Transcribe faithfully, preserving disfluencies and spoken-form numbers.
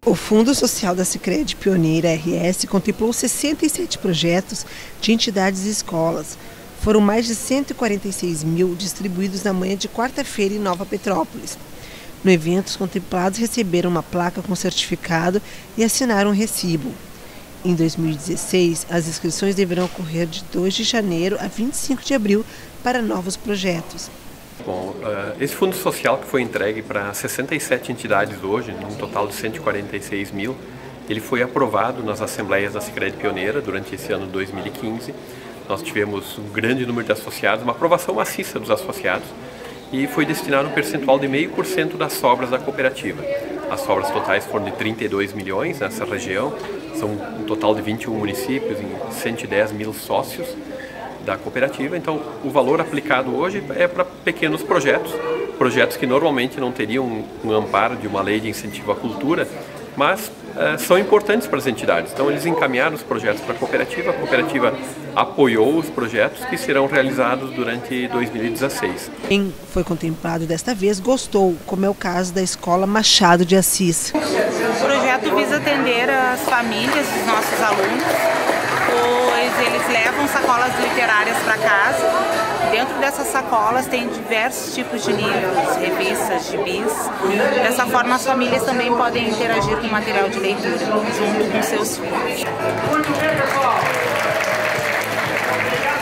O Fundo Social da Sicredi Pioneira R S contemplou sessenta e sete projetos de entidades e escolas. Foram mais de cento e quarenta e seis mil distribuídos na manhã de quarta-feira em Nova Petrópolis. No evento, os contemplados receberam uma placa com certificado e assinaram um recibo. Em dois mil e dezesseis, as inscrições deverão ocorrer de dois de janeiro a vinte e cinco de abril para novos projetos. Bom, esse fundo social que foi entregue para sessenta e sete entidades hoje, num total de cento e quarenta e seis mil, ele foi aprovado nas assembleias da Sicredi Pioneira durante esse ano de dois mil e quinze. Nós tivemos um grande número de associados, uma aprovação maciça dos associados, e foi destinado um percentual de zero vírgula cinco por cento das sobras da cooperativa. As sobras totais foram de trinta e dois milhões nessa região, são um total de vinte e um municípios e cento e dez mil sócios da cooperativa. Então, o valor aplicado hoje é para pequenos projetos, projetos que normalmente não teriam um, um amparo de uma lei de incentivo à cultura, mas eh, são importantes para as entidades. Então, eles encaminharam os projetos para a cooperativa, a cooperativa apoiou os projetos que serão realizados durante dois mil e dezesseis. Quem foi contemplado desta vez gostou, como é o caso da Escola Machado de Assis. O projeto visa atender as famílias dos nossos alunos, pois eles levam sacolas literárias para casa. Dentro dessas sacolas tem diversos tipos de livros, revistas, gibis. Dessa forma, as famílias também podem interagir com o material de leitura junto com seus filhos.